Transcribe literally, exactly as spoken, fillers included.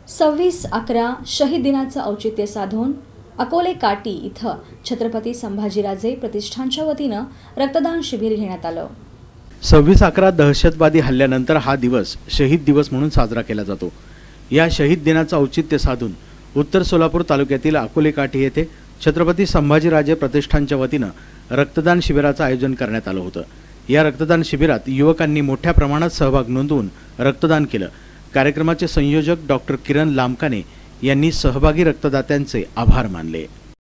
सव्वीस अकरा शहीद दिनाचं औचित्य साधून अकोले काटी इथं छत्रपती संभाजीराजे प्रतिष्ठानच्या वतीनं रक्तदान शिबिर घेण्यात आलं। सव्वीस अकरा दहशतवादी हल्ल्यानंतर हा दिवस शहीद दिवस म्हणून साजरा केला जातो। या शहीद दिनाचं औचित्य साधून उत्तर सोलापूर तालुक्यातील अकोले काटी येथे छत्रपती संभाजीराजे प्रतिष्ठानच्या वतीनं रक्तदान शिबिराचं आयोजन करण्यात आलं होतं। या रक्तदान शिबिरात युवकांनी मोठ्या प्रमाणात सहभाग नोंदवून रक्तदान केलं। कार्यक्रमाचे संयोजक डॉक्टर किरण लामकाने यांनी सहभागी रक्तदात्यांचे आभार मानले।